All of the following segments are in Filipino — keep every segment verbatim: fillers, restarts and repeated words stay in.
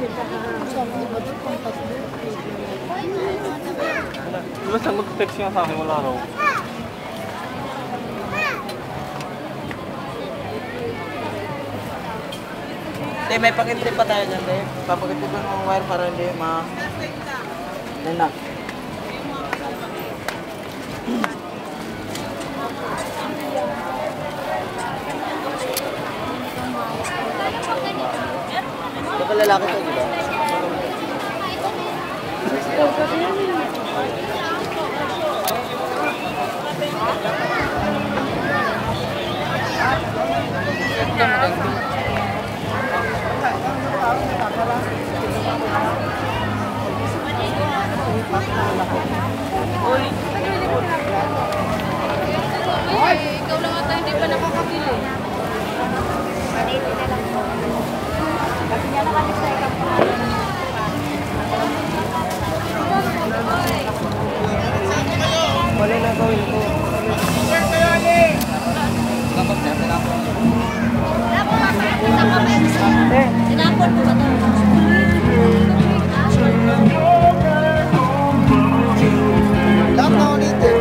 Di ba siya mag-text niya sa akin wala raw? Hindi, may pakintip pa tayo dyan, Dave. Papakintip ko ng wire para hindi ma... Yan na. Ito ka lalaki to, di ba? Uy, ikaw lang ata hindi pa nakakabili. Kasi niya nakalisay ka pa. Wala na gawin ko. Sinapon mo ba ito? Lahat na ulitin.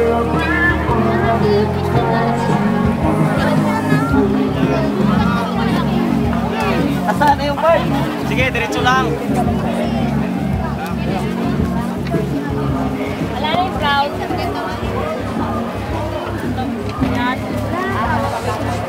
Asan na yung bird? Sige, diretso lang. Wala na yung brown. Yan.